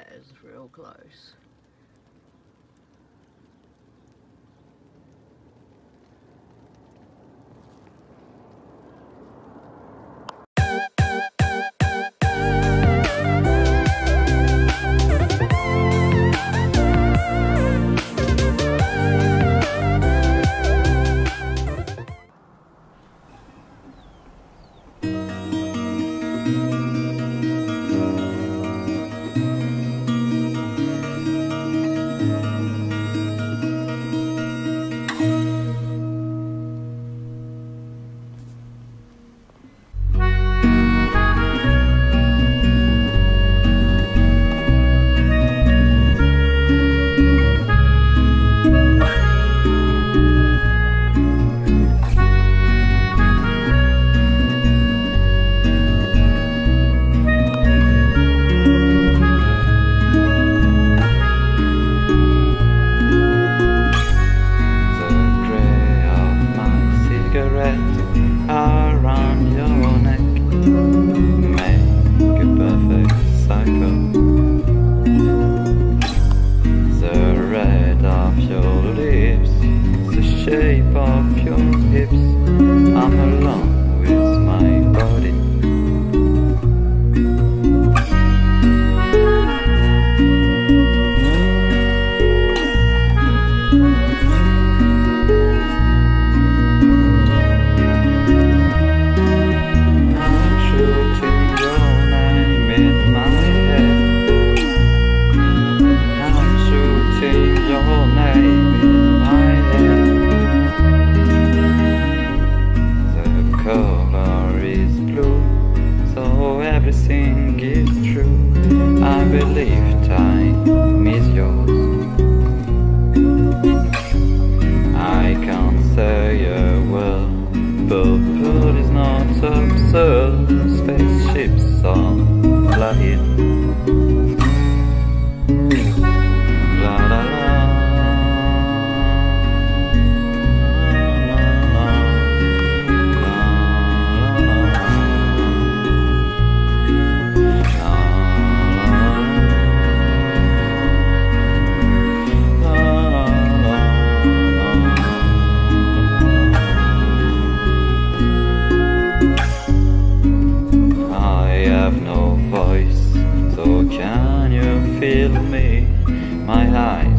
is real close. Around your neck, make a perfect cycle. The red of your lips, the shape of your hips. I'm alone with my body. Everything is true. I believe time is yours. I can't say a word. Purple is not absurd. Spaceships are flying. La la la. No voice, so can you feel me? My eyes